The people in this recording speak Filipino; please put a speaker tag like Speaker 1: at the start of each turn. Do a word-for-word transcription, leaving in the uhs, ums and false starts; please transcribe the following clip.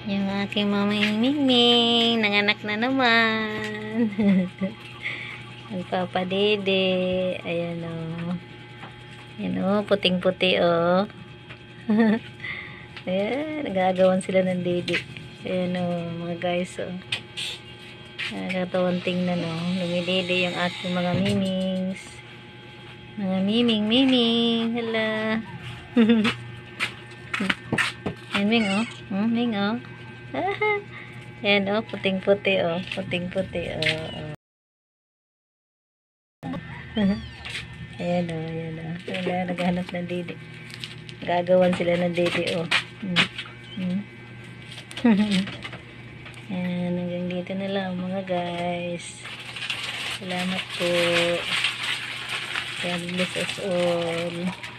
Speaker 1: Yung aking mamang Mingming, nanganak na naman. Nagpapadede. Ayan o. Ayan o, puting-puti o. Ayan, nagagawan sila ng dede. Ayan o, mga guys o. Nakakatawang tingnan o. Lumidede yung aking mga mimings. Mga miming, miming. Hala. Ayan, Ming o. Hmm, Ming o. Ayan o, puting-puti o. Puting-puti o. Ayan o, ayan o. Wala, naghanap ng dede. Gagawan sila ng dede o. Hmm. Hmm. Ayan, hanggang dito na lang mga guys. Salamat po. God bless us all.